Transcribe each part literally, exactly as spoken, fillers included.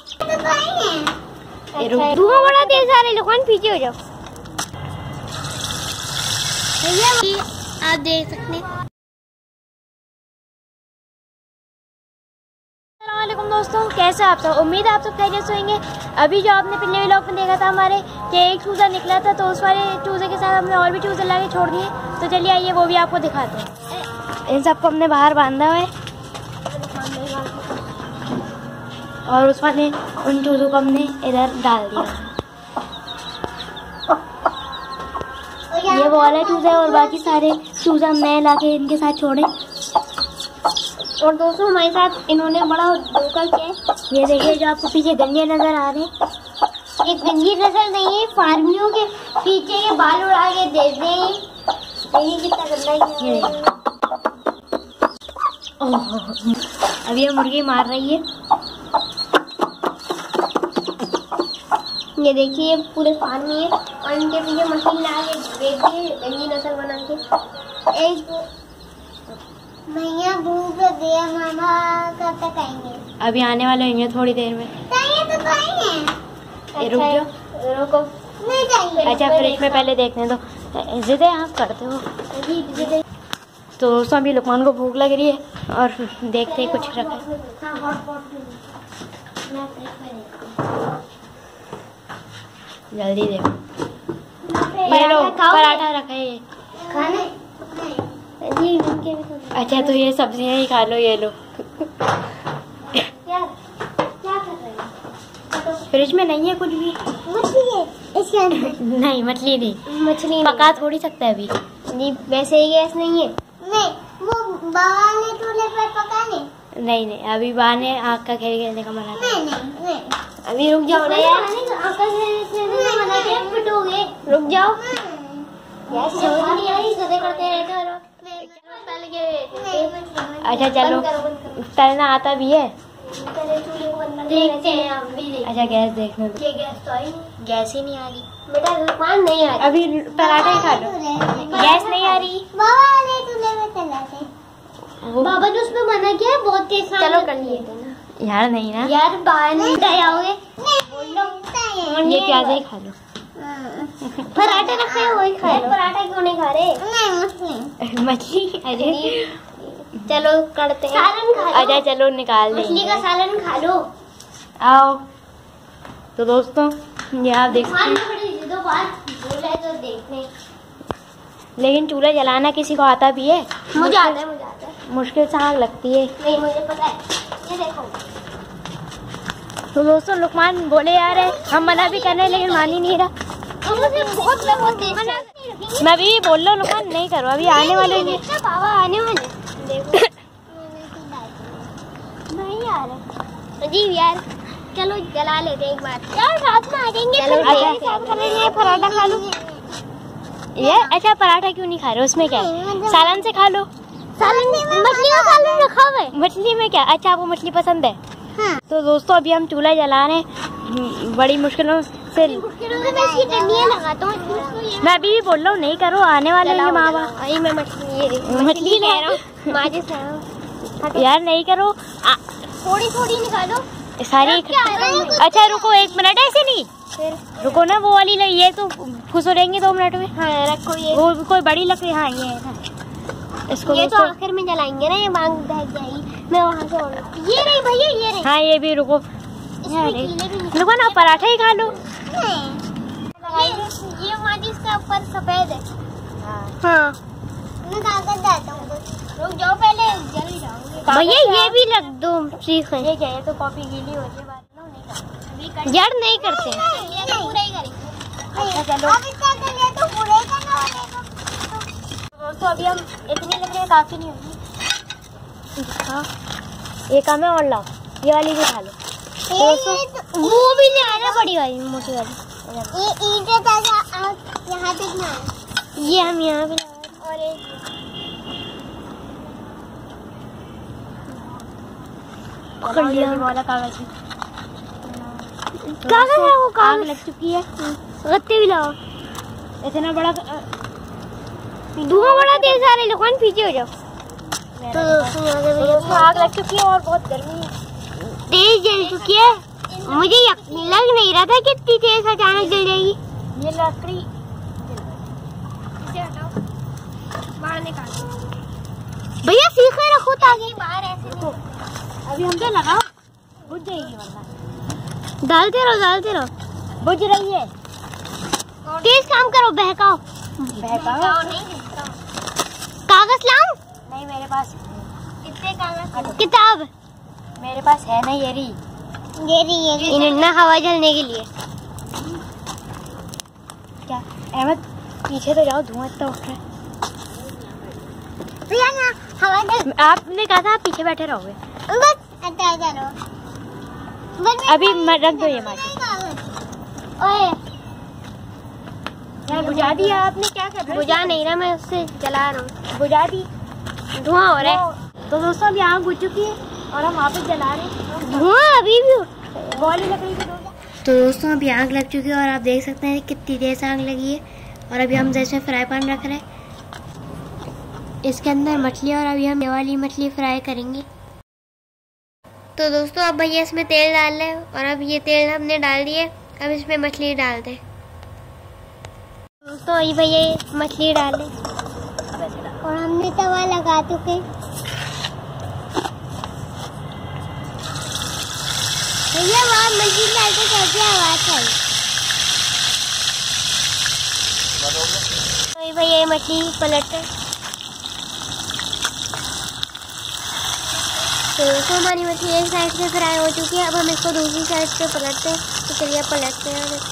धुआं बड़ा तेज आ रहा है, लुकमान पीछे हो जाओ। आप देख सकते हैं। अस्सलामुअलैकुम दोस्तों, कैसे आप सब? उम्मीद है आप सब खैरियत से होंगे। अभी जो आपने पिछले व्लॉग में देखा था हमारे कि एक चूजा निकला था, तो उस वाले चूजे के साथ हमने और भी चूजे ला के छोड़ दिए। तो चलिए आइए वो भी आपको दिखाते हैं। इन सबको हमने बाहर बांधा हुआ है और उस वाले उन चूजों को हमने इधर डाल दिया। ये वो वाला चूजा है और बाकी सारे चूजा हम नए ला के इनके साथ छोड़े। और दोस्तों हमारे साथ इन्होंने बड़ा धोखा किया है। ये देखिए जो आपको पीछे गंजे नजर आ रहे हैं, ये गंजी नजर नहीं है, फार्मियों के पीछे के बाल उड़ा के दे दें। ये कितना गंदा है। अभी ये मुर्गी मार रही है। ये देखिए पूरे फार्म में है और इनके पीछे मशीन ला के देख दिए गंजी नस्ल बना के। एक भैया भूख दे मामा, कब तक आएंगे? अभी आने वाले होंगे थोड़ी देर में। तो अच्छा, रुक जाओ, रुको नहीं जाएंगे। अच्छा फ्रिज में पहले देखने दो। जिद है आप करते हो। तो दोस्तों अभी लुकमान को भूख लग रही है और देखते हैं कुछ रखा है। जल्दी देखो, ये लो पराठा रखा है ये खाने। अच्छा तो ये सब्जियां ही खा लो, ये लो। क्या क्या कर रहे हो? फ्रिज में नहीं है कुछ भी। मछली है इसके अंदर। नहीं मछली नहीं, मछली पका थोड़ी सकता है अभी। नहीं वैसे ही गैस नहीं है। नहीं वो बाबा ने चूल्हे पर पकाने। नहीं नहीं अभी बाबा ने आग का खेल खेलने का मना किया। नहीं नहीं नहीं अभी रुक जाओ ना यार, आग का खेल मना किया, पिटोगे। रुक जाओ यार, समझ नहीं आई, सदे करते रहते हो। अच्छा चलो तलना आता भी है। देखते हैं हम भी। अच्छा गैस देखने दो। ये गैस तो आई नहीं, गैस ही नहीं आ रही बेटा। लुकमान नहीं आ रही। अभी पराठा ही खा लो, गैस नहीं आ रही। बाबा ने चूल्हे में चलाते, बाबा ने उसमें मना किया है बहुत तेज। चलो कर लिए थे ना यार। नहीं ना यार बाहर नहीं जाओगे। ये प्याज ही खा लो। पराठा रखे हैं वही खा लो। पराठा क्यों नहीं खा रहे? नहीं मछली मछली। अरे चलो करते हैं सालन खा लो। अच्छा चलो निकाल देंगे मछली का सालन खा लो। आओ तो दोस्तों ये आप देख सकते हैं, तो देखने। लेकिन चूल्हा जलाना किसी को आता भी है? मुझे आता है, मुझे आता है। मुश्किल से आग लगती है। नहीं मुझे पता है। ये देखो तो दोस्तों लुकमान बोले यार है, हम मना भी कर रहे हैं लेकिन मान ही नहीं रहा। मुझे बहुत बहुत मैं भी बोल रहा हूँ लुकमान नहीं करो, अभी आने वाले नहीं। बाबा आने वाले देखो। नहीं यार अजीब यार, चलो जला लेते एक बार यार, साथ में आ जाएंगे। अच्छा पराठा खा लो ये। अच्छा पराठा क्यों नहीं खा रहे? उसमें क्या है? सालन से खा लो। सालन मछली का सालन रखा हुआ है। मछली में क्या? अच्छा आपको मछली पसंद है? हाँ। तो दोस्तों अभी हम चूल्हा जला रहे हैं बड़ी मुश्किलों से। मैं अभी बोल रहा हूँ नहीं करो, आने वाले हैं माँ बाप। मैं मछली मछली कह रहा हूँ यार, नहीं करो। थोड़ी थोड़ी निकालो सारी। अच्छा रुको एक मिनट, ऐसे नहीं रुको ना, वो वाली ये तो खुश हो रहेंगे दो मिनट में। हाँ रखो ये, वो कोई बड़ी लकड़ी। हाँ ये है इसको, ये तो आखिर में जलाएंगे ना, ये मांग बह जाएगी। मैं वहाँ से और ये रही भैया, ये रही। हाँ ये भी रुको, रुको ना पराठा ही खा लो। ये माजी इसका ऊपर सफेद है। हाँ मैं कागज डालता हूँ, रुक जाओ पहले, जल्दी जाओगे भैया। ये भी लग दो सीख है। ये क्या है? तो कॉपी गीली होती है यार, नहीं करते पूरा ही करेंगे। चलो दोस्तों अभी हम इतनी लकड़ियाँ काफी नहीं होगी। हाँ ये काम है और लाओ, ये वाली भी खा लो। दोस्तों वो भी नहीं आ रहा, बड़ी वाली मोटी वाली। ये ईंटें यहाँ तक ना, ये हम यहाँ भी और एक पकड़ लिया वाला कागज। कागज है वो, कागज लग चुकी है। गत्ते भी लाओ। इतना बड़ा धुआं बड़ा तेज आ रहा है, लुकमान पीछे हो जाओ। तो आग लग चुकी है और बहुत गर्मी है, तेज जल चुकी है। मुझे लग नहीं रहा था कि इतनी तेज अचानक जल जाएगी। ये लकड़ी बाहर निकाल भैया, सीखे रखो ताकि बाहर ऐसे रखो। अभी हम तो लगाओ, बुझ जाएगी वरना। डालते रहो डालते रहो। बुझ रही है। तेज काम करो, बहकाओ बहकाओ नहीं। कागज लाऊं? नहीं मेरे पास कितने कागज? किताब मेरे पास है ना। ये रही ये रही ये रही इन्हें ना हवा जलने के लिए। क्या अहमद, पीछे तो जाओ, धुआं इतना उठ रहा है। भैया ना हवा जल। आपने कहा था आप पीछे बैठे रहोगे। बस अच्छा करो। अभी मत रख दो ये माटी। ओए यार बुझा दिया आपने, क्या कर रहे हो? बुझा नहीं रहा, मैं उससे जला रहा हूँ। बुझा दी, धुआं हो रहा है। तो दोस्तों अभी आग बुझ चुकी है और हम वहाँ पे जला रहे हैं। धुआं अभी भी वाली लकड़ी की। तो दोस्तों अभी आग लग चुकी है और आप देख सकते हैं कितनी देर से आग लगी है। और अभी हम जैसे फ्राई पैन रख रहे हैं, इसके अंदर मछली, और अभी हम ये वाली मछली फ्राई करेंगे। तो दोस्तों अब भैया इसमें तेल डाल रहे हैं और अब ये तेल हमने डाल दिए। अब इसमें मछली डाल दें। दोस्तों ये भैया मछली डाल दें और हमने तवा लगा चुके। भैया वहाँ मछली डालते कैसे आवाज आई? तो ये भैया ये मछली पलटते। तो दोस्तों हमारी मछली एक साइड से फ्राई हो चुकी है। अब हम इसको दूसरी साइड से पलटते हैं। तो चलिए पलटते हैं इसको।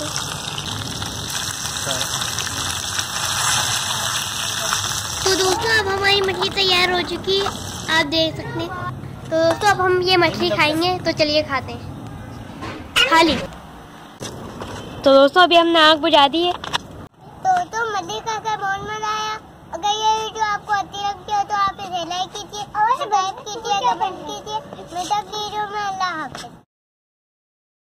तो दोस्तों अब हमारी मछली तैयार हो चुकी है, आप देख सकते हैं। तो दोस्तों अब हम ये मछली खाएंगे। तो चलिए खाते हैं। खा ली। तो दोस्तों अभी हमने आग बुझा दी है। तो तो मजे का बहुत मजा आया। अगर ये वीडियो आपको अच्छी लगती है तो आप इसे लाइक कीजिए, सब्सक्राइब कीजिए, कमेंट कीजिए। मिलते हैं वीडियो में। अल्लाह हाफ़िज़।